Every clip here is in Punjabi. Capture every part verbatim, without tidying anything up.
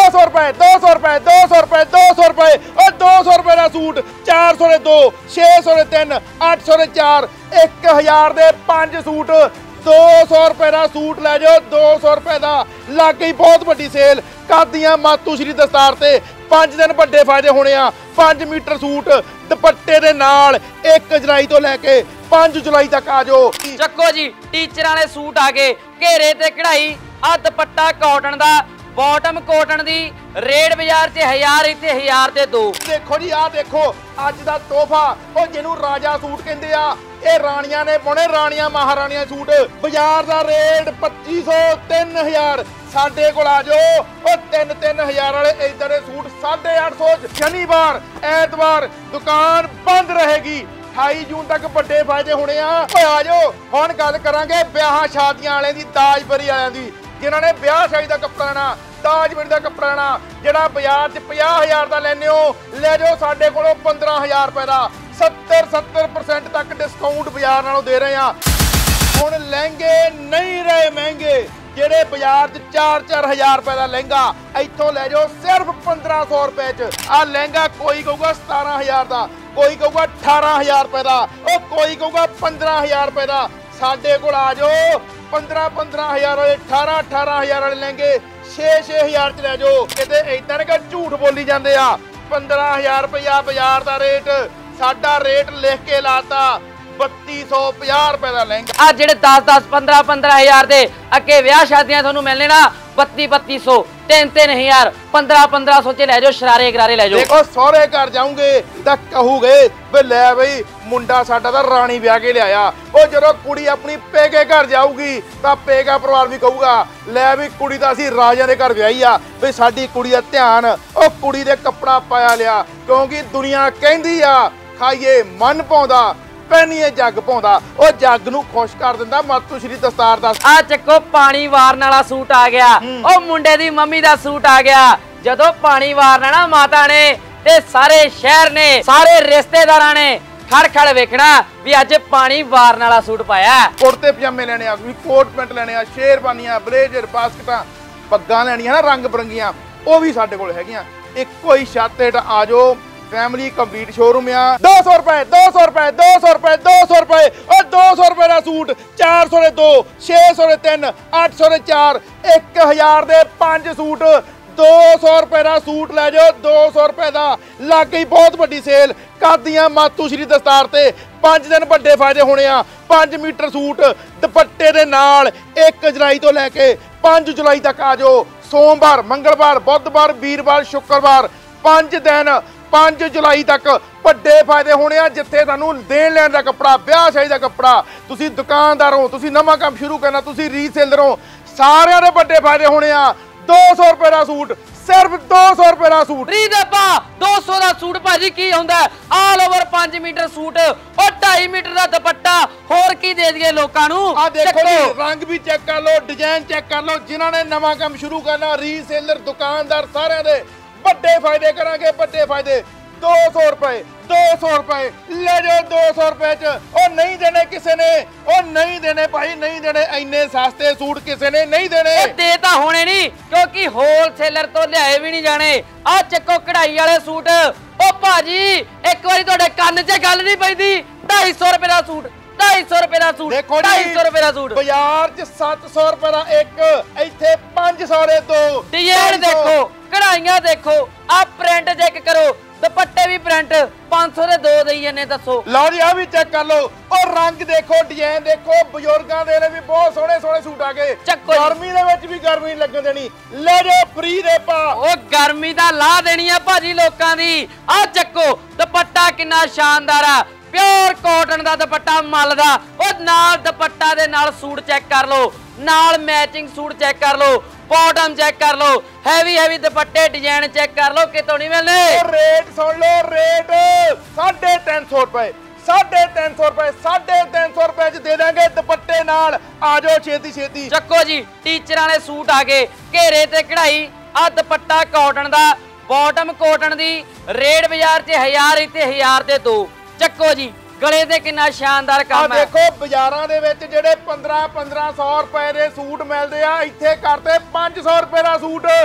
सौ रुपए दो सौ रुपए दो सौ रुपए दो सौ रुपए और दो सौ रुपए का सूट चार सौ दे दो छे सौ दे तीन अठ सौ दे चार एक हजार दे पांच सूट दो सौ रुपए का सूट लै जाओ दो सौ रुपए का लग गई बहुत बड़ी सेल करदियां मातू श्री दस्तार ते पांच दिन बड़े फायदे होने आ पांच मीटर सूट दुपट्टे दे नाल एक जुलाई तो लैके पांच जुलाई तक आ जाओ। ਚੱਕੋ जी टीचर वाले सूट आ गए घेरे ते कढ़ाई आ दुपट्टा कॉटन दा बॉटम कॉटन दी रेट बाजार च हजार इत्थे हजार ते दो। देखो जी आ देखो अज दा तोहफा ओ जिन्नू राजा सूट कहंदे आ ਇਹ ਰਾਣੀਆਂ ਨੇ ਪਾਉਣੇ ਰਾਣੀਆਂ ਮਹਾਰਾਣੀਆਂ ਸੂਟ ਬਾਜ਼ਾਰ ਦਾ ਰੇਟ ਪੱਚੀ ਸੌ ਤਿੰਨ ਹਜ਼ਾਰ ਸਾਡੇ ਕੋਲ ਆ ਜਾਓ ਉਹ ਤਿੰਨ ਤਿੰਨ ਹਜ਼ਾਰ ਵਾਲੇ ਇਦਾਂ ਦੇ ਸੂਟ ਸਾਢੇ ਅੱਠ ਸੌ ਸ਼ਨੀਵਾਰ ਐਤਵਾਰ ਦੁਕਾਨ ਬੰਦ ਰਹੇਗੀ अठाई जून तक बड़े फायदे होने आ आ जाओ हुण गल करांगे ब्याह शादियां वाले दी दाजबरी वालियां दी जिन्हां ने ब्याह शादी दा कपड़ा लेना दाजबरी दा कपड़ा लेना जिहड़ा बाजार च पचास हज़ार दा लैने हो ले जाओ साडे कोलों पंद्रह हज़ार रुपए दा सत्तर सत्तर परसेंट तक डिस्काउंट बाजार नालों दे रहे हैं। हुण लहंगे नहीं रहे महंगे ਜਿਹੜੇ ਬਾਜ਼ਾਰ 'ਚ चार चार हज़ार रुपए ਦਾ ਲਹਿੰਗਾ ਇੱਥੋਂ ਲੈ ਜਾਓ ਸਿਰਫ पंद्रह सौ रुपए 'ਚ ਆ ਲਹਿੰਗਾ ਕੋਈ ਕਹੂਗਾ सतारह हज़ार ਦਾ ਕੋਈ ਕਹੂਗਾ अठारह हज़ार रुपए ਦਾ ਉਹ ਕੋਈ ਕਹੂਗਾ पंद्रह हज़ार रुपए ਦਾ ਸਾਡੇ ਕੋਲ ਆ ਜਾਓ पंद्रह पंद्रह हज़ार ਵਾਲੇ अठारह अठारह हज़ार वाले लहंगे छे छे हज़ार 'ਚ ਲੈ ਜਾਓ ਕਿਤੇ ਇਦਾਂ ਨਾ ਕਿ ਝੂਠ ਬੋਲੀ ਜਾਂਦੇ ਆ पंद्रह हज़ार रुपया बाजार ਦਾ ਰੇਟ ਸਾਡਾ ਰੇਟ ਲਿਖ ਕੇ ਲਾਤਾ बत्ती सौ पचास रुपए का लहंगा आ जेडे दस दस पंद्रह पंद्रह हजार दे अगे ब्याह शादियां थानू मिलने ना बत्ती बत्ती सौ तीन तीन हजार पंद्रह पंद्रह सौ च लै जाओ शरारे गरारे लै जाओ। देखो सौरे घर जाऊंगे तो कहूगे वे लै बई मुंडा साडा दा राणी ब्याह के लिया ओ जदों कुड़ी अपनी पेके घर जाऊगी तो पेका परिवार भी कहूगा लै भी कुड़ी दा असीं राजा दे घर विआही आ बई साडी कुड़ी दा ध्यान ओ कुड़ी दे कपड़ा पाया लिया क्योंकि दुनिया कहंदी आ खाइए मन पाउंदा पैनीए जग पाउंदा ओ जग नू खुश कर दिंदा मातू श्री दस्तार दा। आ चक्को पानी वारन वाला सूट आ गया ओ मुंडे दी मम्मी दा सूट आ गया जदों पानी वारना ना माता ने ते सारे शहर ने सारे रिश्तेदारां ने खड़ खड़ वेखना भी अज पानी वारन वाला सूट पाया कुर्ते पजामे लेने आ कोट पैंट लेने आ शेरवानियां ब्लेजर बास्कटां पग्गां लेनियां ना रंग बरंगियां ओ भी साडे कोल हैगियां इक्को ही छत हेठ आ जाओ फैमिली कंप्लीट शोरूम आ दो सौ रुपए दो सौ रुपए दो सौ रुपए दो सौ रुपए और दो सौ रुपए का सूट चार सौ दे दो छे सौ दे तीन अठ सौ दे चार एक हजार दे पांच सूट दो सौ रुपए का सूट लै जाओ दो सौ रुपए का लग गई बहुत बड़ी सेल करदियां मातू श्री दस्तार ते पांच दिन बड़े फायदे होने आ पांच मीटर सूट दुपट्टे दे नाल एक जुलाई तो लैके पांच जुलाई तक आ जाओ सोमवार मंगलवार बुधवार वीरवार शुक्रवार पांच दिन पांच जुलाई तक बड़े फायदे होने आ जिथे तुहानू देन लैन का कपड़ा ब्याह शादी का कपड़ा तुसी दुकानदार हो तुसी नवां काम शुरू करना तुसी रीसेलर हो सारियां दे बड़े फायदे होने आ दो सौ रुपए का सूट सिर्फ दो सौ रुपए का सूट फ्री दे पा दो सौ का सूट भाजी की हुंदा ऑल ओवर पांच मीटर सूट और ढाई मीटर का दुपट्टा होर की दे दिए लोकां नू आ देखो जी रंग भी चेक कर लो डिजाइन चेक कर लो जिन्हां ने नवां काम शुरू करना रीसेलर दुकानदार सारियां दे बड़े फायदे करांगे बड़े फायदे दो सौ रुपए दो सौ रुपए ले जाओ दो सौ रुपए च ओ नहीं देने किसी ने ओ नहीं देने भाई नहीं देने इन्ने सस्ते सूट किसी ने नहीं देने दे तां होने नहीं क्योंकि होलसेलर तो लियाए भी नहीं जाने आ चक्को कढ़ाई वाले सूट ओ भाजी एक बारी तुहाडे कंन 'च गल नहीं पैंदी ढाई सौ रुपए का सूट ढाई सौ रुपए का सूट देखो ढाई सौ रुपए का सूट बाजार च सत्त सौ रुपए का एक इत्थे पांच सौ दे दो डिजाइन देखो कढ़ाइयां देखो आ प्रिंट चेक करो दुपट्टे भी प्रिंट पांच सौ दे दो देई जने दसो लो जी आ भी चेक कर लो और रंग देखो डिजाइन देखो बुजुर्गां दे ने भी बहुत सोहणे सोहणे सूट आ गए गर्मी दे विच भी गर्मी नहीं लगन देनी ले जाओ फ्री दे पा ओ गर्मी दा ला देनी आ भाजी लोकां दी आ चक्को दुपट्टा किन्ना शानदार आ प्योर कॉटन का दुपट्टा मल दा और नाल दुपट्टा दे नाल सूट चेक कर लो नाल मैचिंग सूट चेक कर लो बॉटम चेक कर लो हैवी हैवी दुपट्टे डिजाइन चेक कर लो कितों नहीं मिलने रेट सुन लो रेट साढ़े तीन सौ रुपए साढ़े तीन सौ रुपए साढ़े तीन सौ रुपए च दे देंगे दुपट्टे नाल आ जाओ छेती छेती चक्को जी टीचर वाले सूट आ गए घेरे ते कढ़ाई आ दुपट्टा कॉटन का बॉटम कॉटन दी रेट बाजार च हजार इत्थे हजार दे दो चक्को जी गले ते किन्ना शानदार काम है देखो बाजारां दे विच जेडे पंद्रह पंद्रह सौ रुपए दे सूट मिलदे आ इत्थे करते पांच सौ रुपए दा सूट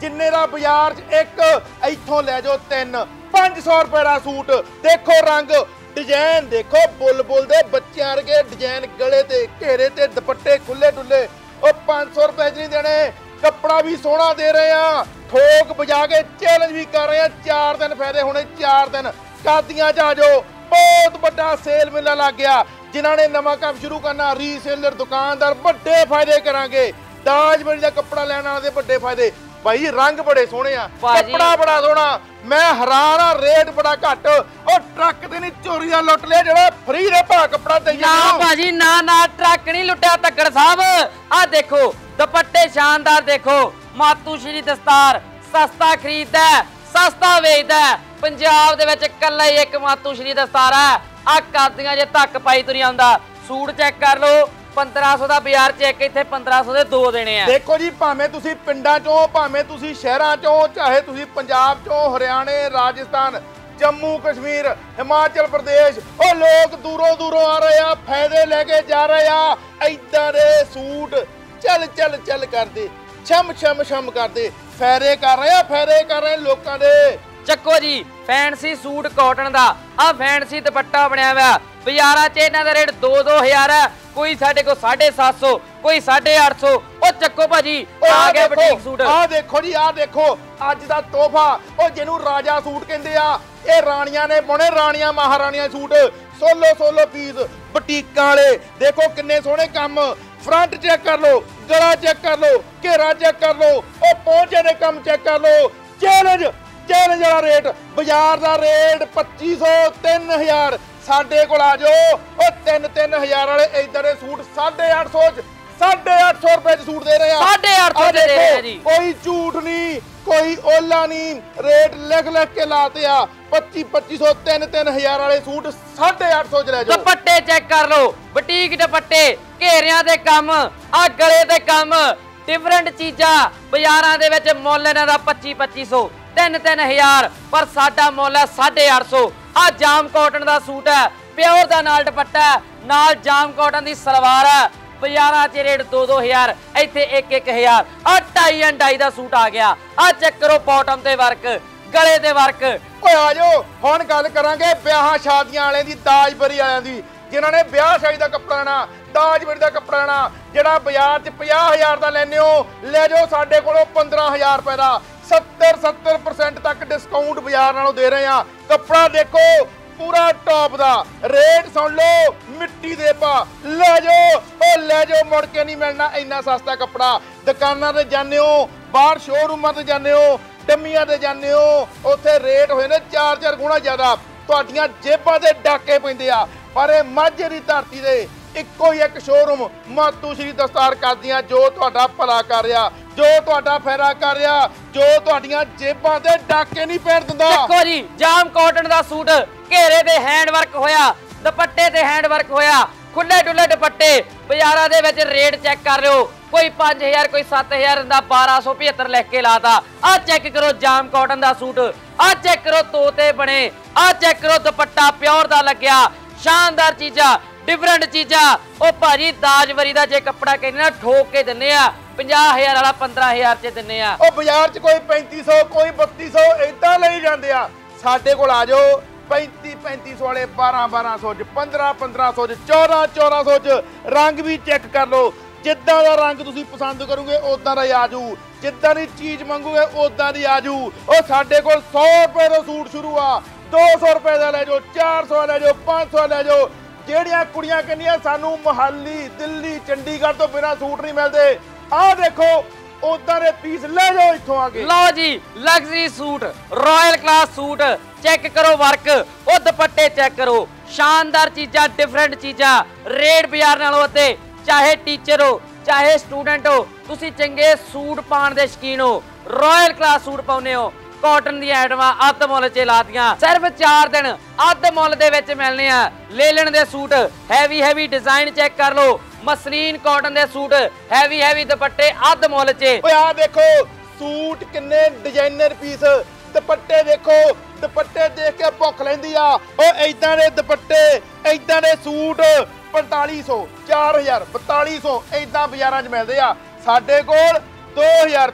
ਜਿੰਨੇ ਦਾ ਬਾਜ਼ਾਰ 'ਚ ਇੱਕ, ਇੱਥੋਂ ਲੈ ਜਾਓ ਤਿੰਨ। ਪੰਜ ਸੌ ਰੁਪਏ ਦਾ ਸੂਟ। ਦੇਖੋ ਰੰਗ, डिजाइन देखो, बुलबुल दे बच्चे वर्गे डिजाइन, गले ते घेरे ते दुपट्टे खुले डुले। और पाँच सौ रुपए नहीं देने, कपड़ा भी सोहना दे रहे हैं, ठोक बजा के चैलेंज भी कर रहे हैं। चार दिन फायदे होने, चार दिन कादियां च आ जाओ। बहुत बड़ा सेल मेला लग गया। जिन्होंने नवा काम शुरू करना, रीसेलर दुकानदार बड़े फायदे करांगे। दाज बड़ी का कपड़ा लैण वाले दे बड़े फायदे। भाई रंग बड़े सोहने आ, कपड़ा बड़ा सोहना। मैं हैरान आ, रेट बड़ा घट। और ट्रक ते नहीं चोरी दा लुट लिया जेड़ा फ्री दे भाव कपड़ा दे ना भाजी, ना ना ट्रक नहीं लुटिया तक्कड़ साहब। आ देखो दुपट्टे शानदार, देखो मातू श्री दस्तार, सस्ता खरीददा सस्ता वेचदा। पंजाब दे विच कल्ला ही एक मातू श्री दस्तार है। आ कादियां जे तक पाई तुरी आंदा। सूट चेक कर लो, पंद्रह सौ का बाजार चेक, इत्थे पंद्रह सौ के दो देने हैं। देखो जी, भावें तुसी पिंडां चों, भावें तुसी शहरां चों, चाहे तुसी पंजाब चों, हरियाणे, राजस्थान, जम्मू कश्मीर, हिमाचल प्रदेश, और लोग दूरों दूरों आ रहे हैं, फायदे लेके जा रहे हैं। इदां दे सूट चल चल चल करदे, छम छम छम करदे, फायदे कर रहे हैं, फायदे कर रहे हैं लोकां दे। ਚੱਕੋ जी फैंसी सूट कॉटन का। आ फैंसी दुपट्टा बनया हुआ। बाजारां च इन्हां दा रेट दो दो हज़ार है, कोई साढ़े को साढ़े सात सौ, कोई साढ़े अठ सौ। ओ चक्को भाजी, आ गया बुटीक सूट। आ देखो जी, आ देखो अज दा तोहफा। ओ जिन्हों राजा सूट कहंदे आ, ये राणियां ने पाउणे, राणियां महाराणियां सूट, सोलो सोलो पीस बुटीकां वाले। देखो किन्ने सोहणे काम। फ्रंट चेक कर लो, गला चेक कर लो, घेरा चेक कर लो, ओ पहुंचे दे काम चेक कर लो। चैलेंज चैलेंज वाला रेट, बाजार का रेट पच्ची सौ तीन हज़ार। साडे कोल आ जाओ। और तीन तीन हज़ार वाले इधर सूट साढ़े अठ सौ साढ़े अठ सौ रुपए सूट दे रहे हैं। साढ़े अठ सौ दे रहे हैं जी। कोई झूठ नहीं, कोई ओला नहीं, रेट लिख लिख के लाते आ। पच्ची पच्ची सौ तीन तीन हज़ार वाले सूट साढ़े अठ सौ च ले जाओ। दुपट्टे चेक कर लो, बुटीक दुपट्टे, घेरियां दे काम, आ गले दे काम, डिफरेंट चीज़ां। बाजारां दे विच मुੱਲ इन्हां दा पच्ची पच्ची सौ, तीन तीन हज़ार, पर साडा मुੱਲ है साढ़े अठ सौ। आ जाम कॉटन का सूट है, प्योर का नाल दुपट्टा है, नाल जाम कॉटन की सलवार है। बाजारां च रेट दो दो हज़ार, इत्थे एक एक हज़ार। आ ढाई एंड ढाई का सूट आ गया। आ चेक करो, बॉटम ते वर्क, गले ते वर्क। ओए आ जाओ, हुण गल करांगे ब्याहां शादियां वालें दी, दाज बरी वालें दी। जिन्होंने ब्याह शादी का कपड़ा लेना, दाज बरी का कपड़ा लेना, जिहड़ा बाजार च पचास हज़ार का लैने हो, ले जाओ साडे कोलों पंद्रह हज़ार रुपए का। सत्तर सत्तर परसेंट तक डिस्काउंट बाजार नालों दे रहे हैं। कपड़ा देखो पूरा टॉप दा, रेट सुन लो मिट्टी दे पा। ले जाओ, ओ ले जाओ, मुड़ के नहीं मिलना इन्ना सस्ता कपड़ा। दुकानां ते जाने हो, बाहर शोरूमां ते जाने हो, डम्मियां ते जाने हो, उत्थे रेट होए ने चार चार गुणा ज़्यादा। तुहाडियां जेबां ते डाके पैंदे आ। पर ये माझे दी धरती दे इक्को ही एक शोरूम मातू श्री दस्तार कादियां, जो तुहाडा भला कर रहा, जो तुहाडा फायदा कर रहा, जो तुहाडियां जेबां ते डाके नहीं पैण दिंदा। देखो जी, जाम कॉटन का सूट, घेरे ते हैंड वर्क होया, दुपट्टे ते हैंड वर्क होया, खुले डुले दुपट्टे। बाजारां दे विच रेट चेक कर रहे हो, कोई पांच हज़ार, कोई सत्त हज़ार का बारह सौ पचहत्तर लिख के लाता। आ चेक करो जाम कॉटन का सूट, आ चेक करो तोते बने, आ चेक करो दुपट्टा प्योर का लग्या। शानदार चीज़ा, डिफरेंट चीज़ा। ओ भाजी दाज वरी दा जे कपड़ा कहने ना, ठोक के दिन्ने आ। पचास हज़ार वाला पंद्रह हज़ार च दिन्ने आ। ओ बाजार च कोई पैंती सौ, कोई बत्ती सौ इदां लई जांदे आ। साडे कोल आ जाओ, पैंती पैंती सौ वाले बारह बारह सौ च, पंद्रह पंद्रह सौ च, चौदह चौदह सौ च। रंग भी चेक कर लो, जिद्दां दा रंग तुसीं पसंद करोगे उदां दा ही आ जाऊ, जिद्दां दी चीज़ मंगोगे उदां दी आ जाऊ। ओ साडे कोल सौ रुपए दा सूट शुरू आ, दो सौ रुपए का ले जाओ, चार सौ ले जाओ, पाँच सौ ले जाओ। ਜਿਹੜੀਆਂ ਕੁੜੀਆਂ ਕਹਿੰਦੀਆਂ ਸਾਨੂੰ ਮੁਹਾਲੀ, ਦਿੱਲੀ, ਚੰਡੀਗੜ੍ਹ ਤੋਂ ਬਿਨਾਂ ਸੂਟ ਨਹੀਂ ਮਿਲਦੇ, ਆਹ ਦੇਖੋ ਉਦਾਂ ਦੇ ਪੀਸ ਲੈ ਜਾਓ ਇੱਥੋਂ ਆ ਕੇ। ਲਓ ਜੀ, luxury suit, royal class suit, check ਕਰੋ ਵਰਕ, ਉਹ ਦੁਪੱਟੇ ਚੈੱਕ ਕਰੋ, ਸ਼ਾਨਦਾਰ ਚੀਜ਼ਾਂ, ਡਿਫਰੈਂਟ ਚੀਜ਼ਾਂ, ਰੇਟ ਬਾਜ਼ਾਰ ਨਾਲੋਂ ਅਤੇ ਚਾਹੇ ਟੀਚਰ ਹੋ, ਚਾਹੇ ਸਟੂਡੈਂਟ ਹੋ, ਤੁਸੀਂ ਚੰਗੇ ਸੂਟ ਪਾਉਣ ਦੇ ਸ਼ੌਕੀਨ ਹੋ, ਰਾਇਲ ਕਲਾਸ ਸੂਟ ਪਾਉਂਦੇ ਹੋ। कॉटन दी आइटमां अद्ध मुੱਲ च लातियां, सिर्फ चार दिन अद्ध मुੱਲ दे विच मिलने आ। लेलन दे suit, heavy heavy design check कर लो, मसलीन कॉटन दे सूट, हैवी हैवी दुपट्टे अद्ध मुੱਲ च। ओए आ देखो सूट किन्ने डिजाइनर पीस, दुपट्टे देखो, दुपट्टे देख के भुख लैंदी आ। ओ इदां दे दुपट्टे, इदां दे सूट पैंताली सौ, चार हज़ार, बताली सौ इदां बाजारां च मिलदे आ। साडे कोल दो हज़ार रुपए च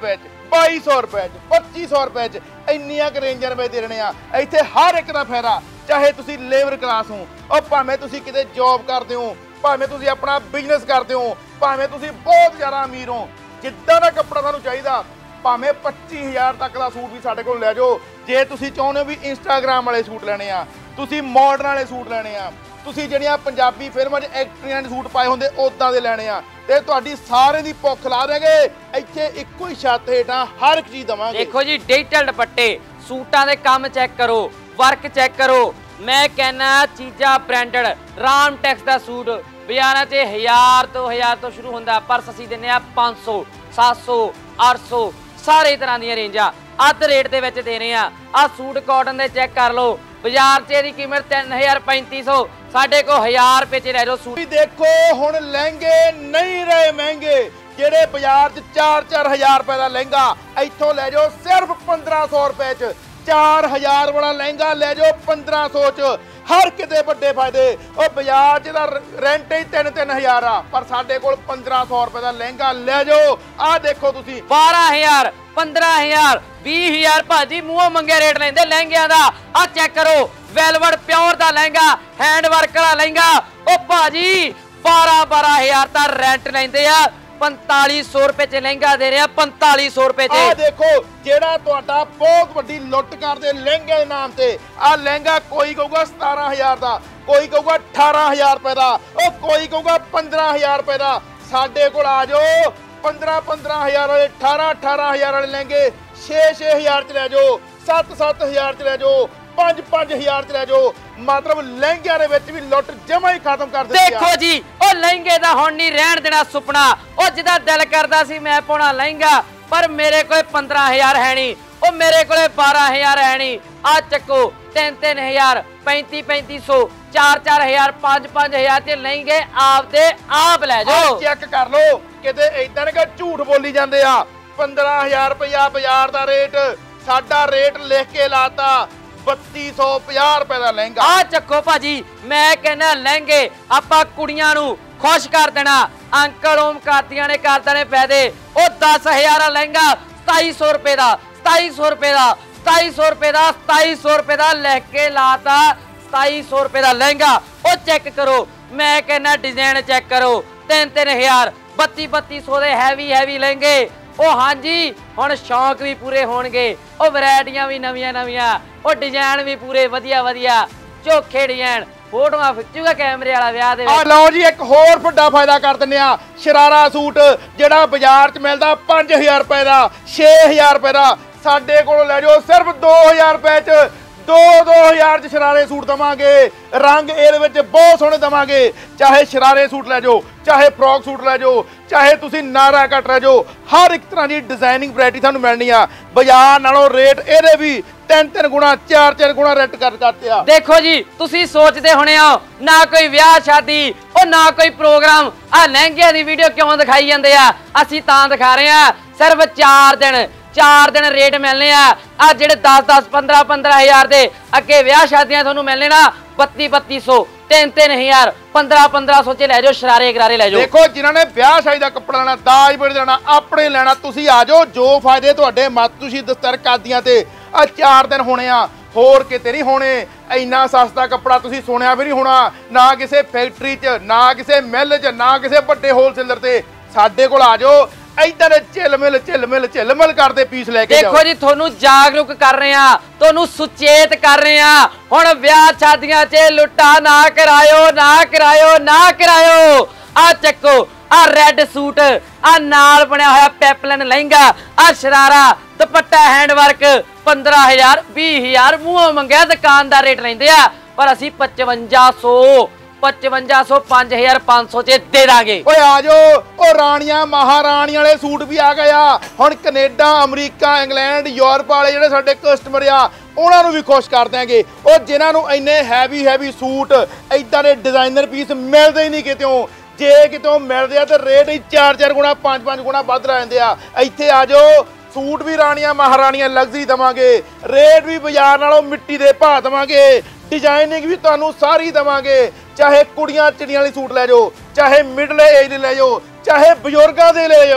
बाई सौ रुपए च पच्ची सौ रुपए च ਇੰਨੀਆਂ ਕੁ ਰੇਂਜਾਂ ਰੁਪਏ ਦੇ ਰਹੇ ਆ। ਇੱਥੇ ਹਰ ਇੱਕ ਦਾ ਫਾਇਦਾ, ਚਾਹੇ ਤੁਸੀਂ ਲੇਬਰ ਕਲਾਸ ਹੋ, ਉਹ ਭਾਵੇਂ ਤੁਸੀਂ ਕਿਤੇ ਜੌਬ ਕਰਦੇ ਹੋ, ਭਾਵੇਂ ਤੁਸੀਂ ਆਪਣਾ ਬਿਜ਼ਨਸ ਕਰਦੇ ਹੋ, ਭਾਵੇਂ ਤੁਸੀਂ ਬਹੁਤ ਜ਼ਿਆਦਾ ਅਮੀਰ ਹੋ, ਜਿੱਦਾਂ ਦਾ ਕੱਪੜਾ ਤੁਹਾਨੂੰ ਚਾਹੀਦਾ ਭਾਵੇਂ ਪੱਚੀ ਹਜ਼ਾਰ ਤੱਕ ਦਾ ਸੂਟ ਵੀ ਸਾਡੇ ਕੋਲ ਲੈ ਜਾਓ। ਜੇ ਤੁਸੀਂ ਚਾਹੁੰਦੇ ਹੋ ਵੀ ਇੰਸਟਾਗ੍ਰਾਮ ਵਾਲੇ ਸੂਟ ਲੈਣੇ ਆ, ਤੁਸੀਂ ਮਾਡਰਨ ਵਾਲੇ ਸੂਟ ਲੈਣੇ ਆ, ਤੁਸੀਂ ਜਿਹੜੀਆਂ ਪੰਜਾਬੀ ਫਿਲਮਾਂ 'ਚ ਐਕਟਰੀਆਂ ਦੇ ਸੂਟ ਪਾਏ ਹੁੰਦੇ ਉਦਾਂ ਦੇ ਲੈਣੇ ਆ, ਤੇ ਤੁਹਾਡੀ ਸਾਰੇ ਦੀ ਭੁੱਖ ਲਾ ਦੇਗੇ। ਇੱਥੇ ਇੱਕੋ ਹੀ ਛੱਤ ਹੇਠਾਂ ਹਰ ਇੱਕ ਚੀਜ਼ ਦਵਾਂਗੇ। ਦੇਖੋ ਜੀ ਡਿਜੀਟਲ ਦੁਪੱਟੇ, ਸੂਟਾਂ ਦੇ ਕੰਮ ਚੈੱਕ ਕਰੋ, ਵਰਕ ਚੈੱਕ ਕਰੋ। ਮੈਂ ਕਹਿੰਨਾ ਚੀਜ਼ਾਂ ਬ੍ਰਾਂਡਡ। ਰਾਮ ਟੈਕਸ ਦਾ ਸੂਟ ਬਾਜ਼ਾਰਾਂ 'ਚ ਹਜ਼ਾਰ ਤੋਂ ਹਜ਼ਾਰ ਤੋਂ ਸ਼ੁਰੂ ਹੁੰਦਾ, ਪਰ ਅਸੀਂ ਦਿੰਨੇ ਆ ਪੰਜ ਸੌ, ਸੱਤ ਸੌ, ਅੱਠ ਸੌ, ਸਾਰੇ ਤਰ੍ਹਾਂ ਦੀਆਂ ਰੇਂਜਾਂ ਅੱਧ ਰੇਟ ਦੇ ਵਿੱਚ ਦੇ ਰਹੇ ਆ। ਆ ਸੂਟ ਕਾਟਨ ਦੇ ਚੈੱਕ ਕਰ ਲਓ, ਬਾਜ਼ਾਰ 'ਚ ਇਹਦੀ ਕੀਮਤ ਤਿੰਨ ਹਜ਼ਾਰ ਪੈਂਤੀ ਸੌ, ਸਾਡੇ ਕੋਲ ਹਜ਼ਾਰ ਰੁਪਏ 'ਚ ਲੈ ਜਾਓ ਸੂਟ। ਦੇਖੋ ਹੁਣ ਲਹਿੰਗੇ ਨਹੀਂ ਰਹੇ ਮਹਿੰਗੇ, ਜਿਹੜੇ ਬਾਜ਼ਾਰ 'ਚ ਚਾਰ ਚਾਰ ਹਜ਼ਾਰ ਰੁਪਏ ਦਾ ਲਹਿੰਗਾ ਇੱਥੋਂ ਲੈ ਜਾਓ ਸਿਰਫ ਪੰਦਰਾਂ ਸੌ ਰੁਪਏ 'ਚ। ਚਾਰ ਹਜ਼ਾਰ ਵਾਲਾ ਲਹਿੰਗਾ ਲੈ ਜਾਓ ਪੰਦਰਾਂ ਸੌ 'ਚ। ਹਰ ਕਿਤੇ ਵੱਡੇ ਫਾਇਦੇ। ਉਹ ਬਾਜ਼ਾਰ 'ਚ ਦਾ ਰੈਂਟ ਹੀ ਤਿੰਨ ਤਿੰਨ ਹਜ਼ਾਰ ਆ, ਪਰ ਸਾਡੇ ਕੋਲ ਪੰਦਰਾਂ ਸੌ ਰੁਪਏ ਦਾ ਲਹਿੰਗਾ ਲੈ ਜਾਓ। ਆਹ ਦੇਖੋ ਤੁਸੀਂ ਬਾਰਾਂ ਹਜ਼ਾਰ, ਪੰਦਰਾਂ ਹਜ਼ਾਰ, ਵੀਹ ਹਜ਼ਾਰ ਭਾਜੀ ਮੂੰਹੋਂ ਮੰਗੇ ਰੇਟ ਲੈਂਦੇ ਲਹਿੰਗਿਆਂ ਦਾ। ਆਹ ਚੈੱਕ ਕਰੋ, ਵੈਲਵਟ ਪਿਓਰ ਦਾ ਲਹਿੰਗਾ, ਹੈਂਡ ਵਰਕ ਵਾਲਾ ਲਹਿੰਗਾ। ਉਹ ਭਾਜੀ ਬਾਰਾਂ ਬਾਰਾਂ ਹਜ਼ਾਰ ਤਾਂ ਰੈਂਟ ਲੈਂਦੇ ਆ, ਪੰਤਾਲੀ ਸੌ ਰੁਪਏ 'ਚ ਲਹਿੰਗਾ ਦੇ ਰਹੇ ਆ, ਪੰਤਾਲੀ ਸੌ ਰੁਪਏ 'ਚ। ਆਹ ਦੇਖੋ ਜਿਹੜਾ ਤੁਹਾਡਾ ਬਹੁਤ ਵੱਡੀ ਲੁੱਟ ਕਰਦੇ ਲਹਿੰਗੇ ਦੇ ਨਾਮ ਤੇ, ਆਹ ਲਹਿੰਗਾ ਕੋਈ ਕਹੂਗਾ ਸਤਾਰਾਂ ਹਜ਼ਾਰ ਦਾ, ਕੋਈ ਕਹੂਗਾ ਅਠਾਰਾਂ ਹਜ਼ਾਰ ਰੁਪਏ ਦਾ, ਉਹ ਕੋਈ ਕਹੂਗਾ ਪੰਦਰਾਂ ਹਜ਼ਾਰ ਰੁਪਏ ਦਾ। ਸਾਡੇ ਕੋਲ ਆ ਜਾਓ, ਪੰਦਰਾਂ ਪੰਦਰਾਂ ਹਜ਼ਾਰ ਵਾਲੇ, ਅਠਾਰਾਂ ਅਠਾਰਾਂ ਹਜ਼ਾਰ ਵਾਲੇ ਲਹਿੰਗੇ ਛੇ ਛੇ ਹਜ਼ਾਰ 'ਚ ਲੈ ਜਾਓ, ਸੱਤ ਸੱਤ ਹਜ਼ਾਰ 'ਚ ਲੈ ਜਾਓ, ਪੰਜ ਪੰਜ ਹਜ਼ਾਰ 'ਚ ਲੈ ਜਾਓ। ਮਤਲਬ ਲਹਿੰਗਿਆਂ ਦੇ ਵਿੱਚ ਵੀ ਲੁੱਟ ਜਮਾ ਹੀ ਖਤਮ ਕਰ ਦਿੱਤੀ। ਦੇਖੋ ਜੀ ਉਹ ਲਹਿੰਗੇ ਦਾ ਹੁਣ ਨਹੀਂ ਰਹਿਣ ਦੇਣਾ ਸੁਪਨਾ। ਉਹ ਜਿਹਦਾ ਦਿਲ ਕਰਦਾ ਸੀ ਮੈਂ ਪਾਉਣਾ ਲਹਿੰਗਾ, ਪਰ ਮੇਰੇ ਕੋਲੇ ਪੰਦਰਾਂ ਹਜ਼ਾਰ ਹੈ ਨਹੀਂ, ਉਹ ਮੇਰੇ ਕੋਲੇ ਬਾਰਾਂ ਹਜ਼ਾਰ ਹੈ ਨਹੀਂ। ਆ ਚੱਕੋ ਤਿੰਨ ਤਿੰਨ ਹਜ਼ਾਰ, ਪੈਂਤੀ ਪੈਂਤੀ ਸੌ, ਚਾਰ ਚਾਰ ਹਜ਼ਾਰ, ਪੰਜ ਪੰਜ ਹਜ਼ਾਰ 'ਚ ਲਹਿੰਗੇ ਆਪਦੇ ਆਪ ਲੈ ਜਾਓ। ਚੈੱਕ ਕਰ ਲਓ, ਕਿਤੇ ਏਦਾਂ ਨਾ ਕਿ ਝੂਠ ਬੋਲੀ ਜਾਂਦੇ ਆ। ਪੰਦਰਾਂ ਹਜ਼ਾਰ ਰੁਪਇਆ ਬਾਜ਼ਾਰ ਦਾ ਰੇਟ, ਸਾਡਾ ਰੇਟ ਲਿਖ ਕੇ ਲਾਤਾ ਬੱਤੀ ਸੌ ਪੰਜਾਹ ਰੁਪਏ ਦਾ ਲਹਿੰਗਾ। ਆ ਚੱਕੋ ਭਾਜੀ, ਮੈਂ ਕਹਿੰਦਾ ਲਹਿੰਗੇ ਆਪਾਂ ਕੁੜੀਆਂ ਨੂੰ ਖੁਸ਼ ਕਰ ਦੇਣਾ। ਅੰਕਲ ਓਮ ਕਾਤੀਆਂ ਨੇ ਕਰਦਾ ਨੇ ਫਾਇਦੇ। ਉਹ ਦਸ ਹਜ਼ਾਰ ਦਾ ਲਹਿੰਗਾ ਸਤਾਈ ਸੌ ਰੁਪਏ ਦਾ, ਸਤਾਈ ਸੌ ਰੁਪਏ ਦਾ, ਸਤਾਈ ਸੌ ਰੁਪਏ ਦਾ, ਸਤਾਈ ਸੌ ਰੁਪਏ ਦਾ ਲਿਖ ਕੇ ਲਾਤਾ, ਸਤਾਈ ਸੌ ਰੁਪਏ ਦਾ ਲਹਿੰਗਾ। ਉਹ ਚੈੱਕ ਕਰੋ, ਮੈਂ ਕਹਿੰਦਾ ਡਿਜ਼ਾਈਨ ਚੈੱਕ ਕਰੋ, ਤਿੰਨ ਤਿੰਨ ਹਜ਼ਾਰ, ਬੱਤੀ ਬੱਤੀ ਸੌ ਦੇ ਹੈਵੀ ਹੈਵੀ ਲਹਿੰਗੇ। ਉਹ ਹਾਂਜੀ ਹੁਣ ਸ਼ੌਂਕ ਵੀ ਪੂਰੇ ਹੋਣਗੇ, ਉਹ ਵੈਰਾਈਟੀਆਂ ਵੀ ਨਵੀਆਂ ਨਵੀਆਂ, ਉਹ ਡਿਜ਼ਾਈਨ ਵੀ ਪੂਰੇ ਵਧੀਆ ਵਧੀਆ, ਚੋਖੇ ਡਿਜ਼ਾਈਨ। ਫੋਟੋਆਂ ਖਿੱਚੂਗਾ ਕੈਮਰੇ ਵਾਲਾ ਵਿਆਹ ਦੇ ਵਿੱਚ। ਆ ਲਓ ਜੀ ਇੱਕ ਹੋਰ ਵੱਡਾ ਫਾਇਦਾ ਕਰ ਦਿੰਦੇ ਆ। ਸ਼ਰਾਰਾ ਸੂਟ ਜਿਹੜਾ ਬਾਜ਼ਾਰ 'ਚ ਮਿਲਦਾ ਪੰਜ ਹਜ਼ਾਰ ਰੁਪਏ ਦਾ, ਛੇ ਹਜ਼ਾਰ ਰੁਪਏ ਦਾ, ਸਾਡੇ ਕੋਲੋਂ ਲੈ ਜਾਓ ਸਿਰਫ ਦੋ ਹਜ਼ਾਰ ਰੁਪਏ 'ਚ। ਦੋ ਦੋ ਹਜ਼ਾਰ 'ਚ ਸ਼ਰਾਰੇ ਸੂਟ ਦਵਾਂਗੇ, ਰੰਗ ਇਹਦੇ ਵਿੱਚ ਬਹੁਤ ਸੋਹਣੇ ਦਵਾਂਗੇ। ਚਾਹੇ ਸ਼ਰਾਰੇ ਸੂਟ ਲੈ ਜਾਓ, ਚਾਹੇ ਫਰੋਕ ਸੂਟ ਲੈ ਜਾਓ, ਚਾਹੇ ਤੁਸੀਂ ਨਾਰਾ ਕੱਟ ਲੈ ਜਾਓ, ਹਰ ਇੱਕ ਤਰ੍ਹਾਂ ਦੀ ਡਿਜ਼ਾਈਨਿੰਗ ਵੈਰਾਈਟੀ ਤੁਹਾਨੂੰ ਮਿਲਣੀ ਆ। ਬਾਜ਼ਾਰ ਨਾਲੋਂ ਰੇਟ ਇਹਦੇ ਵੀ ਤਿੰਨ ਤਿੰਨ ਗੁਣਾ, ਚਾਰ ਚਾਰ ਗੁਣਾ ਰੇਟ ਕਰ ਦਿੱਤੇ ਆ। ਦੇਖੋ ਜੀ ਤੁਸੀਂ ਸੋਚਦੇ ਹੋਣੇ ਹੋ ਨਾ ਕੋਈ ਵਿਆਹ ਸ਼ਾਦੀ, ਉਹ ਨਾ ਕੋਈ ਪ੍ਰੋਗਰਾਮ, ਆ ਲਹਿੰਗਿਆਂ ਦੀ ਵੀਡੀਓ ਕਿਉਂ ਦਿਖਾਈ ਜਾਂਦੇ ਆ? ਅਸੀਂ ਤਾਂ ਦਿਖਾ ਰਹੇ ਆ ਸਿਰਫ ਚਾਰ ਦਿਨ, ਚਾਰ ਦਿਨ ਰੇਟ ਮਿਲਨੇ ਆ। ਆ ਜਿਹੜੇ ਦਸ ਦਸ, ਪੰਦਰਾਂ ਪੰਦਰਾਂ ਹਜ਼ਾਰ ਦੇ ਅੱਗੇ ਵਿਆਹ ਸ਼ਾਦੀਆਂ ਤੁਹਾਨੂੰ ਮਿਲਨੇ ਨਾ ਬੱਤੀ ਬੱਤੀ ਸੌ, ਤਿੰਨ ਤਿੰਨ ਹਜ਼ਾਰ, ਪੰਦਰਾਂ ਪੰਦਰਾਂ ਸੌ 'ਚ ਲੈ ਜਾਓ, ਸ਼ਰਾਰੇ ਗਰਾਰੇ ਲੈ ਜਾਓ। ਦੇਖੋ ਜਿਨ੍ਹਾਂ ਨੇ ਵਿਆਹ ਸ਼ਾਦੀ ਦਾ ਕੱਪੜਾ ਲੈਣਾ, ਦਾਜ ਬੜੇ ਲੈਣਾ, ਆਪਣੇ ਲੈਣਾ, ਤੁਸੀਂ ਆ ਜਾਓ। ਜੋ ਫਾਇਦੇ ਤੁਹਾਡੇ ਮਤ ਤੁਸੀਂ ਦਸਤਰ ਕਾਦੀਆਂ ਤੇ ਆ ਚਾਰ ਦਿਨ ਹੋਣੇ ਆ, ਹੋਰ ਕਿਤੇ ਨਹੀਂ ਹੋਣੇ। ਇੰਨਾ ਸਸਤਾ ਕੱਪੜਾ ਤੁਸੀਂ ਸੁਣਿਆ ਵੀ ਨਹੀਂ ਹੋਣਾ, ਨਾ ਕਿਸੇ ਫੈਕਟਰੀ 'ਚ, ਨਾ ਕਿਸੇ ਮਿੱਲ 'ਚ, ਨਾ ਕਿਸੇ ਵੱਡੇ ਹੋਲਸੇਲਰ ਤੇ। ਸਾਡੇ ਕੋਲ ਆ ਜਾਓ, ਇਧਰ ਝਿਲਮਿਲ ਝਿਲਮਿਲ ਝਿਲਮਿਲ ਕਰਦੇ ਪੀਸ ਲੈ ਕੇ ਜਾਓ। ਦੇਖੋ ਜੀ ਤੁਹਾਨੂੰ ਜਾਗਰੂਕ ਕਰ ਰਹੇ ਆ, ਤੁਹਾਨੂੰ ਸੁਚੇਤ ਕਰ ਰਹੇ ਆ। ਹੁਣ ਵਿਆਹ ਸ਼ਾਦੀਆਂ 'ਚ ਲੁੱਟਾ ਨਾ ਕਰਾਇਓ, ਨਾ ਕਰਾਇਓ, ਨਾ ਕਰਾਇਓ। ਆ ਚੱਕੋ ਆ ਰੈੱਡ ਸੂਟ, ਆ ਨਾਲ ਬਣਿਆ ਹੋਇਆ ਪੈਪਲਨ ਲਹਿੰਗਾ, ਆ ਸ਼ਰਾਰਾ ਦੁਪੱਟਾ ਹੈਂਡ ਵਰਕ, ਪੰਦਰਾਂ ਹਜ਼ਾਰ, ਵੀਹ ਹਜ਼ਾਰ ਮੂੰਹੋਂ ਮੰਗਿਆ ਦੁਕਾਨਦਾਰ ਰੇਟ ਲੈਂਦੇ ਆ, ਪਰ ਅਸੀਂ ਪਚਵੰਜਾ ਸੌ, ਪਚਵੰਜਾ ਸੌ, ਪੰਜ ਹਜ਼ਾਰ ਪੰਜ ਸੌ 'ਚ ਦੇ ਦਾਂਗੇ। ਓਏ ਆ ਜਾਓ। ਉਹ ਰਾਣੀਆਂ ਮਹਾਰਾਣੀਆਂ ਵਾਲੇ ਸੂਟ ਵੀ ਆ ਗਏ ਆ। ਹੁਣ ਕੈਨੇਡਾ, ਅਮਰੀਕਾ, ਇੰਗਲੈਂਡ, ਯੂਰਪ ਵਾਲੇ ਜਿਹੜੇ ਸਾਡੇ ਕਸਟਮਰ ਆ, ਉਹਨਾਂ ਨੂੰ ਵੀ ਖੁਸ਼ ਕਰ ਦਿਆਂਗੇ। ਉਹ ਜਿਨ੍ਹਾਂ ਨੂੰ ਇੰਨੇ ਹੈਵੀ ਹੈਵੀ ਸੂਟ, ਇਦਾਂ ਦੇ ਡਿਜ਼ਾਈਨਰ ਪੀਸ ਮਿਲਦੇ ਹੀ ਨਹੀਂ ਕਿਤੋਂ। ਜੇ ਕਿਤੋਂ ਮਿਲਦੇ ਆ ਤਾਂ ਰੇਟ ਹੀ ਚਾਰ ਚਾਰ ਗੁਣਾ, ਪੰਜ ਪੰਜ ਗੁਣਾ ਵੱਧ ਜਾਂਦੇ ਆ। ਇੱਥੇ ਆ ਜਾਓ, ਸੂਟ ਵੀ ਰਾਣੀਆਂ ਮਹਾਰਾਣੀਆਂ ਲਗਜ਼ਰੀ ਦਵਾਂਗੇ, ਰੇਟ ਵੀ ਬਾਜ਼ਾਰ ਨਾਲੋਂ ਮਿੱਟੀ ਦੇ ਭਾਅ ਦਵਾਂਗੇ, ਡਿਜ਼ਾਈਨਿੰਗ ਵੀ ਤੁਹਾਨੂੰ ਸਾਰੀ ਦਵਾਂਗੇ। ਚਾਹੇ ਕੁੜੀਆਂ ਚਿੜੀਆਂ ਵਾਲੀ ਸੂਟ ਲੈ ਜਾਓ, ਚਾਹੇ ਮਿਡਲ ਏਜ ਦੇ ਲੈ ਜਾਓ, ਚਾਹੇ ਬਜ਼ੁਰਗਾਂ ਦੇ ਲੈ ਜਾਓ,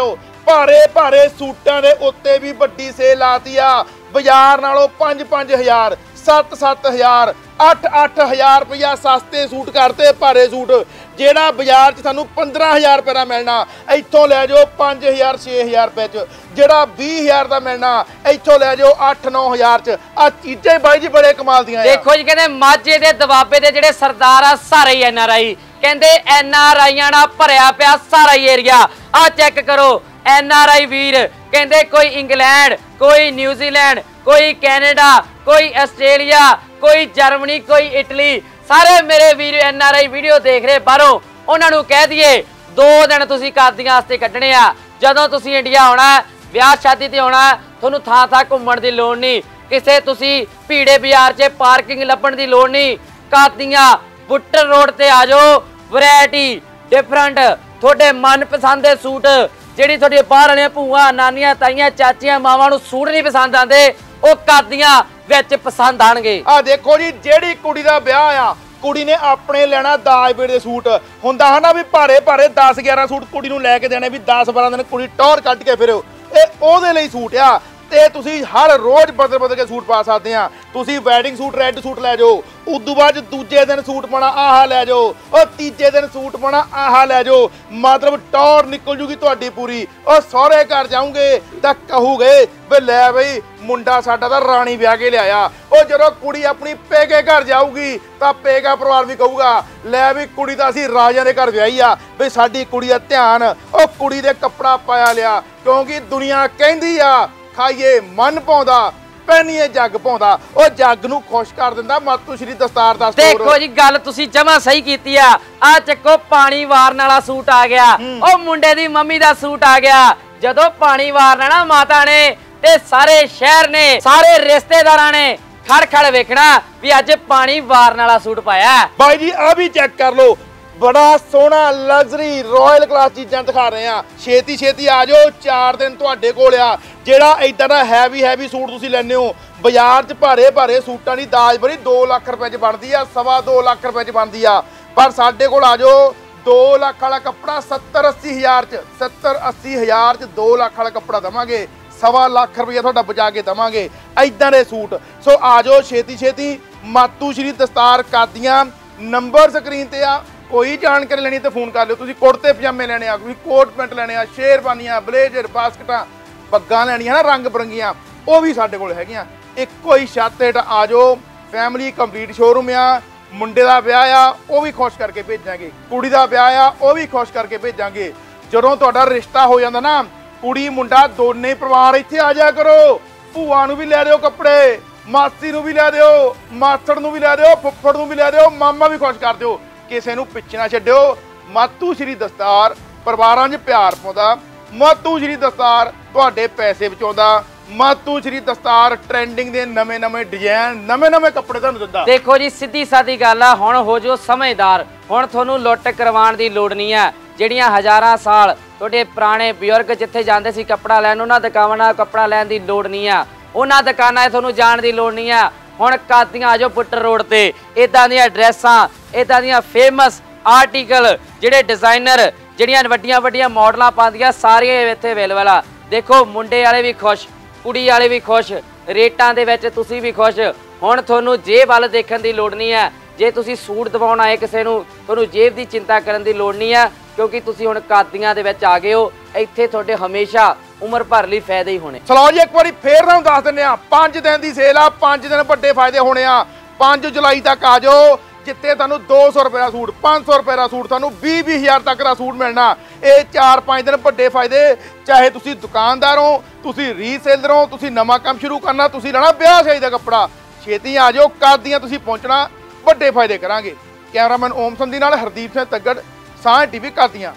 ਭਾਰੇ ਭਾਰੇ ਸੂਟਾਂ ਦੇ ਉੱਤੇ ਵੀ ਵੱਡੀ ਸੇਲ ਲਾਤੀ ਆ। ਬਾਜ਼ਾਰ ਨਾਲੋਂ ਪੰਜ ਪੰਜ ਹਜ਼ਾਰ, ਸੱਤ ਸੱਤ ਹਜ਼ਾਰ, ਅੱਠ ਅੱਠ ਹਜ਼ਾਰ ਰੁਪਇਆ ਸਸਤੇ ਸੂਟ ਕਰਤੇ। ਭਾਰੇ ਸੂਟ ਜਿਹੜਾ ਬਾਜ਼ਾਰ 'ਚ ਤੁਹਾਨੂੰ ਪੰਦਰਾਂ ਹਜ਼ਾਰ ਰੁਪਏ ਦਾ ਮਿਲਣਾ, ਇੱਥੋਂ ਲੈ ਜਾਓ ਪੰਜ ਹਜ਼ਾਰ ਛੇ ਹਜ਼ਾਰ ਰੁਪਏ 'ਚ। ਜਿਹੜਾ ਵੀਹ ਹਜ਼ਾਰ ਦਾ ਮਿਲਣਾ, ਇੱਥੋਂ ਲੈ ਜਾਓ ਅੱਠ ਨੌ ਹਜ਼ਾਰ 'ਚ। ਆ ਚੀਜ਼ਾਂ ਬਾਈ ਜੀ ਬੜੇ ਕਮਾਲ ਦੀਆਂ ਆ। ਦੇਖੋ ਜੀ, ਕਹਿੰਦੇ ਮਾਝੇ ਦੇ ਦਬਾਬੇ ਦੇ ਜਿਹੜੇ ਸਰਦਾਰ ਆ ਸਾਰੇ ਹੀ ਐਨ ਆਰ ਆਈ, ਕਹਿੰਦੇ ਐਨ ਆਰ ਆਈਆਂ ਨਾਲ ਭਰਿਆ ਪਿਆ ਸਾਰਾ ਹੀ ਏਰੀਆ। ਆ ਚੈੱਕ ਕਰੋ, ਐਨ ਆਰ ਆਈ ਵੀਰ ਕਹਿੰਦੇ ਕੋਈ ਇੰਗਲੈਂਡ, ਕੋਈ ਨਿਊਜ਼ੀਲੈਂਡ, ਕੋਈ ਕੈਨੇਡਾ, ਕੋਈ ਆਸਟ੍ਰੇਲੀਆ, ਕੋਈ ਜਰਮਨੀ, ਕੋਈ ਇਟਲੀ, ਸਾਰੇ ਮੇਰੇ ਵੀਰ ਐਨ ਆਰ ਆਈ ਵੀਡੀਓ ਦੇਖ ਰਹੇ ਬਾਹਰੋਂ, ਉਹਨਾਂ ਨੂੰ ਕਹਿ ਦਈਏ ਦੋ ਦਿਨ ਤੁਸੀਂ ਕਾਦੀਆਂ ਵਾਸਤੇ ਕੱਢਣੇ ਆ। ਜਦੋਂ ਤੁਸੀਂ ਇੰਡੀਆ ਆਉਣਾ, ਵਿਆਹ ਸ਼ਾਦੀ ਤੇ ਆਉਣਾ, ਤੁਹਾਨੂੰ ਥਾਂ ਥਾਂ ਘੁੰਮਣ ਦੀ ਲੋੜ ਨਹੀਂ, ਕਿਸੇ ਤੁਸੀਂ ਭੀੜੇ ਬਾਜ਼ਾਰ 'ਚ ਪਾਰਕਿੰਗ ਲੱਭਣ ਦੀ ਲੋੜ ਨਹੀਂ। ਕਾਦੀਆਂ ਬੁੱਟਰ ਰੋਡ ਤੇ ਆ ਜਾਓ, ਵੈਰਾਈਟੀ ਡਿਫਰੈਂਟ, ਤੁਹਾਡੇ ਮਨਪਸੰਦ ਦੇ ਸੂਟ, ਜਿਹੜੀ ਤੁਹਾਡੀ ਬਾਹਰ ਵਾਲੀਆਂ ਭੂਆ, ਨਾਨੀਆਂ, ਤਾਈਆਂ, ਚਾਚੀਆਂ, ਮਾਵਾਂ ਨੂੰ ਸੂਟ ਨਹੀਂ ਪਸੰਦ ਆਉਂਦੇ, ਉਹ ਕਾਦੀਆਂ ਵਿੱਚ ਪਸੰਦ ਆਣਗੇ। ਆ ਦੇਖੋ ਜੀ, ਜਿਹੜੀ ਕੁੜੀ ਦਾ ਵਿਆਹ ਆ, ਕੁੜੀ ਨੇ ਆਪਣੇ ਲੈਣਾ ਦਾਜ ਬੇੜੇ ਦੇ ਸੂਟ। ਹੁੰਦਾ ਹਨਾ ਵੀ ਭਾਰੇ ਭਾਰੇ ਦਸ ਗਿਆਰਾਂ ਸੂਟ ਕੁੜੀ ਨੂੰ ਲੈ ਕੇ ਦੇਣੇ, ਵੀ ਦਸ ਬਾਰਾਂ ਦਿਨ ਕੁੜੀ ਟੌਰ ਕੱਢ ਕੇ ਫਿਰੋ। ਇਹ ਉਹਦੇ ਲਈ ਸੂਟ ਆ, ਤੇ ਤੁਸੀਂ ਹਰ ਰੋਜ਼ ਬਦਲ ਬਦਲ ਕੇ ਸੂਟ ਪਾ ਸਕਦੇ ਆ। ਤੁਸੀਂ ਵੈਡਿੰਗ ਸੂਟ ਰੈੱਡ ਸੂਟ ਲੈ ਜਾਓ, ਉਦੋਂ ਬਾਅਦ ਦੂਜੇ ਦਿਨ ਸੂਟ ਪਾਣਾ ਆਹ ਲੈ ਜਾਓ, ਉਹ ਤੀਜੇ ਦਿਨ ਸੂਟ ਪਾਣਾ ਆਹ ਲੈ ਜਾਓ। ਮਤਲਬ ਟੌਰ ਨਿਕਲ ਜੂਗੀ ਤੁਹਾਡੀ ਪੂਰੀ। ਉਹ ਸਹੁਰੇ ਘਰ ਜਾਓਗੇ ਤਾਂ ਕਹੋਗੇ ਵੀ ਲੈ ਬਈ ਮੁੰਡਾ ਸਾਡਾ ਤਾਂ ਰਾਣੀ ਵਿਆਹ ਕੇ ਲਿਆਇਆ। ਉਹ ਜਦੋਂ ਕੁੜੀ ਆਪਣੀ ਪੇਕੇ ਘਰ ਜਾਊਗੀ ਤਾਂ ਪੇਕਾ ਪਰਿਵਾਰ ਵੀ ਕਹੂਗਾ ਲੈ ਵੀ ਕੁੜੀ ਤਾਂ ਅਸੀਂ ਰਾਜਿਆਂ ਦੇ ਘਰ ਵਿਆਹੀ ਆ, ਵੀ ਸਾਡੀ ਕੁੜੀ ਦਾ ਧਿਆਨ ਉਹ ਕੁੜੀ ਦੇ ਕੱਪੜਾ ਪਾਇਆ ਲਿਆ। ਕਿਉਂਕਿ ਦੁਨੀਆ ਕਹਿੰਦੀ ਆ ਖਾਈਏ ਮਨ ਪਾਉਂਦਾ, ਪਹਿਨੀਏ ਜੱਗ ਪਾਉਂਦਾ। ਉਹ ਜੱਗ ਨੂੰ ਖੁਸ਼ ਕਰ ਦਿੰਦਾ ਮਾਤੂ ਸ਼੍ਰੀ ਦਸਤਾਰ ਦਾ ਸਟੋਰ। ਦੇਖੋ ਜੀ, ਗੱਲ ਤੁਸੀਂ ਜਮਾ ਸਹੀ ਕੀਤੀ ਆ। ਆ ਚੱਕੋ, ਪਾਣੀ ਵਾਰਨ ਵਾਲਾ ਸੂਟ ਆ ਗਿਆ, ਉਹ ਮੁੰਡੇ ਦੀ ਮੰਮੀ ਦਾ ਸੂਟ ਆ ਗਿਆ। ਜਦੋਂ ਪਾਣੀ ਵਾਰਨਾ ਨਾ ਮਾਤਾ ਨੇ, ਤੇ ਸਾਰੇ ਸ਼ਹਿਰ ਨੇ, ਸਾਰੇ ਰਿਸ਼ਤੇਦਾਰਾਂ ਨੇ ਖੜ ਖੜ ਵੇਖਣਾ ਵੀ ਅੱਜ ਪਾਣੀ ਵਾਰਨ ਵਾਲਾ ਸੂਟ ਪਾਇਆ। ਬਾਈ ਜੀ ਆ ਵੀ ਚੈੱਕ ਕਰ ਲਓ, ਬੜਾ ਸੋਹਣਾ ਲਗਜ਼ਰੀ ਰਾਇਲ ਕਲਾਸ ਚੀਜ਼ਾਂ ਦਿਖਾ ਰਹੇ ਆ। ਛੇਤੀ ਛੇਤੀ ਆ ਜਾਓ, ਚਾਰ ਦਿਨ ਤੁਹਾਡੇ ਕੋਲ ਆ। ਜਿਹੜਾ ਇਦਾਂ ਦਾ ਹੈਵੀ ਹੈਵੀ ਸੂਟ ਤੁਸੀਂ ਲੈਣੇ ਹੋ, ਬਾਜ਼ਾਰ 'ਚ ਭਾਰੇ ਭਾਰੇ ਸੂਟਾਂ ਦੀ ਦਾਜ ਬੜੀ ਦੋ ਲੱਖ ਰੁਪਏ 'ਚ ਬਣਦੀ ਆ, ਸਵਾ ਦੋ ਲੱਖ ਰੁਪਏ 'ਚ ਬਣਦੀ ਆ। ਪਰ ਸਾਡੇ ਕੋਲ ਆ ਜਾਓ, ਦੋ ਲੱਖ ਵਾਲਾ ਕੱਪੜਾ ਸੱਤਰ ਅੱਸੀ ਹਜ਼ਾਰ 'ਚ, ਸੱਤਰ ਅੱਸੀ ਹਜ਼ਾਰ 'ਚ ਦੋ ਲੱਖ ਵਾਲਾ ਕੱਪੜਾ ਦੇਵਾਂਗੇ, ਸਵਾ ਲੱਖ ਰੁਪਇਆ ਤੁਹਾਡਾ ਬਚਾ ਕੇ ਦੇਵਾਂਗੇ। ਇਦਾਂ ਦੇ ਸੂਟ। ਸੋ ਆ ਜਾਓ ਛੇਤੀ ਛੇਤੀ, ਮਾਤੂ ਸ਼੍ਰੀ ਦਸਤਾਰ ਕਾਦੀਆਂ। ਨੰਬਰ ਸਕਰੀਨ ਤੇ ਆ, ਕੋਈ ਜਾਣਕਾਰੀ ਲੈਣੀ ਤੇ ਫੋਨ ਕਰ ਲਿਓ। ਤੁਸੀਂ ਕੁੜਤੇ ਪਜਾਮੇ ਲੈਣੇ ਆ, ਕੋਈ ਕੋਟ ਪੈਂਟ ਲੈਣੇ ਆ, ਸ਼ੇਰਵਾਨੀਆਂ, ਬਲੇਜ਼ਰ, ਬਾਸਕਟਾਂ, ਪੱਗਾਂ ਲੈਣੀਆਂ ਨਾ ਰੰਗ ਬਰੰਗੀਆਂ, ਉਹ ਵੀ ਸਾਡੇ ਕੋਲ ਹੈਗੀਆਂ। ਇੱਕੋ ਹੀ ਛੱਤ ਹੇਠ ਆ ਜਾਓ, ਫੈਮਿਲੀ ਕੰਪਲੀਟ ਸ਼ੋਰੂਮ ਆ। ਮੁੰਡੇ ਦਾ ਵਿਆਹ ਆ, ਉਹ ਵੀ ਖੁਸ਼ ਕਰਕੇ ਭੇਜਾਂਗੇ। ਕੁੜੀ ਦਾ ਵਿਆਹ ਆ, ਉਹ ਵੀ ਖੁਸ਼ ਕਰਕੇ ਭੇਜਾਂਗੇ। ਜਦੋਂ ਤੁਹਾਡਾ ਰਿਸ਼ਤਾ ਹੋ ਜਾਂਦਾ ਨਾ, ਕੁੜੀ ਮੁੰਡਾ ਦੋਨੇ ਪਰਿਵਾਰ ਇੱਥੇ ਆ ਜਾਇਆ ਕਰੋ। ਭੂਆ ਨੂੰ ਵੀ ਲੈ ਦਿਓ ਕੱਪੜੇ, ਮਾਸੀ ਨੂੰ ਵੀ ਲੈ ਦਿਓ, ਮਾਸੜ ਨੂੰ ਵੀ ਲੈ ਦਿਓ, ਫੁੱਫੜ ਨੂੰ ਵੀ ਲੈ ਦਿਓ, ਮਾਮਾ ਵੀ ਖੁਸ਼ ਕਰ ਦਿਓ। ਕਿਸੇ ਨੂੰ ਪਿੱਛੇ ਨਾ ਛੱਡਿਓ। ਮਾਤੂ ਸ਼੍ਰੀ ਦਸਤਾਰ ਪਰਿਵਾਰਾਂ 'ਚ ਪਿਆਰ ਪਾਉਂਦਾ, ਮਾਤੂ ਸ਼੍ਰੀ ਦਸਤਾਰ ਤੁਹਾਡੇ ਪੈਸੇ ਬਚਾਉਂਦਾ, ਮਾਤੂ ਸ਼੍ਰੀ ਦਸਤਾਰ ਟ੍ਰੈਂਡਿੰਗ ਦੇ ਨਵੇਂ ਨਵੇਂ ਡਿਜ਼ਾਈਨ, ਨਵੇਂ ਨਵੇਂ ਕੱਪੜੇ ਤੁਹਾਨੂੰ ਦਿੰਦਾ। ਦੇਖੋ ਜੀ, ਸਿੱਧੀ ਸਾਦੀ ਗੱਲ ਆ, ਹੁਣ ਹੋ ਜਾਓ ਸਮਝਦਾਰ। ਹੁਣ ਤੁਹਾਨੂੰ ਲੁੱਟ ਕਰਵਾਉਣ ਦੀ ਲੋੜ ਨਹੀਂ ਆ। ਜਿਹੜੀਆਂ ਹਜ਼ਾਰਾਂ ਸਾਲ ਤੁਹਾਡੇ ਪੁਰਾਣੇ ਬਜ਼ੁਰਗ ਜਿੱਥੇ ਜਾਂਦੇ ਸੀ ਕੱਪੜਾ ਲੈਣ, ਉਹਨਾਂ ਦੁਕਾਨਾਂ ਕੱਪੜਾ ਲੈਣ ਦੀ ਲੋੜ ਨਹੀਂ ਆ। ਉਹਨਾਂ ਦੁਕਾਨਾਂ 'ਤੇ ਤੁਹਾਨੂੰ ਜਾਣ ਦੀ ਲੋੜ ਨਹੀਂ ਆ। ਹੁਣ ਕਾਦੀਆਂ ਆ ਜਾਓ ਬੁੱਟਰ ਰੋਡ ਤੇ, ਇਦਾਂ ਦੀਆਂ ਡਰੈਸਾਂ, ਇਦਾਂ ਦੀਆਂ ਫੇਮਸ ਆਰਟੀਕਲ, ਜਿਹੜੇ ਡਿਜ਼ਾਈਨਰ, ਜਿਹੜੀਆਂ ਵੱਡੀਆਂ ਵੱਡੀਆਂ ਮਾਡਲਾਂ ਪਾਉਂਦੀਆਂ, ਸਾਰੀਆਂ ਇੱਥੇ ਅਵੇਲੇਬਲ ਆ। ਦੇਖੋ, ਮੁੰਡੇ ਵਾਲੇ ਵੀ ਖੁਸ਼, ਕੁੜੀ ਵਾਲੇ ਵੀ ਖੁਸ਼, ਰੇਟਾਂ ਦੇ ਵਿੱਚ ਤੁਸੀਂ ਵੀ ਖੁਸ਼। ਹੁਣ ਤੁਹਾਨੂੰ ਜੇਬ ਵੱਲ ਦੇਖਣ ਦੀ ਲੋੜ ਨਹੀਂ ਹੈ। ਜੇ ਤੁਸੀਂ ਸੂਟ ਦਿਵਾਉਣ ਆਏ ਕਿਸੇ ਨੂੰ, ਤੁਹਾਨੂੰ ਜੇਬ ਦੀ ਚਿੰਤਾ ਕਰਨ ਦੀ ਲੋੜ ਨਹੀਂ ਹੈ, ਕਿਉਂਕਿ ਤੁਸੀਂ ਹੁਣ ਕਾਦੀਆਂ ਦੇ ਵਿੱਚ ਆ ਗਏ ਹੋ। ਇੱਥੇ ਤੁਹਾਡੇ ਹਮੇਸ਼ਾ ਉਮਰ ਭਰ ਲਈ ਫਾਇਦੇ ਹੀ ਹੋਣੇ। ਚਲੋ ਜੀ, ਇੱਕ ਵਾਰੀ ਫੇਰ ਤੁਹਾਨੂੰ ਦੱਸ ਦਿੰਦੇ ਆ, ਪੰਜ ਦਿਨ ਦੀ ਸੇਲ ਆ, ਪੰਜ ਦਿਨ ਵੱਡੇ ਫਾਇਦੇ ਹੋਣੇ ਆ। ਪੰਜ ਜੁਲਾਈ ਤੱਕ ਆ ਜਾਓ, ਜਿੱਥੇ ਤੁਹਾਨੂੰ ਦੋ ਸੌ ਰੁਪਏ ਦਾ ਸੂਟ, ਪੰਜ ਸੌ ਰੁਪਏ ਦਾ ਸੂਟ, ਤੁਹਾਨੂੰ ਵੀਹ ਵੀਹ ਹਜ਼ਾਰ ਤੱਕ ਦਾ ਸੂਟ ਮਿਲਣਾ। ਇਹ ਚਾਰ ਪੰਜ ਦਿਨ ਵੱਡੇ ਫਾਇਦੇ। ਚਾਹੇ ਤੁਸੀਂ ਦੁਕਾਨਦਾਰ ਹੋ, ਤੁਸੀਂ ਰੀਸੇਲਰ ਹੋ, ਤੁਸੀਂ ਨਵਾਂ ਕੰਮ ਸ਼ੁਰੂ ਕਰਨਾ, ਤੁਸੀਂ ਲੈਣਾ ਵਿਆਹ ਸ਼ਾਦੀ ਦਾ ਕੱਪੜਾ, ਛੇਤੀ ਆ ਜਾਓ। ਕਾਦੀਆਂ ਤੁਸੀਂ ਪਹੁੰਚਣਾ, ਵੱਡੇ ਫਾਇਦੇ ਕਰਾਂਗੇ। ਕੈਮਰਾਮੈਨ ਓਮ ਸੰਧੀ ਨਾਲ ਹਰਦੀਪ ਸਿੰਘ ਤੱਗੜ, ਸਾਂਝ ਟੀਵੀ ਕਾਦੀਆਂ।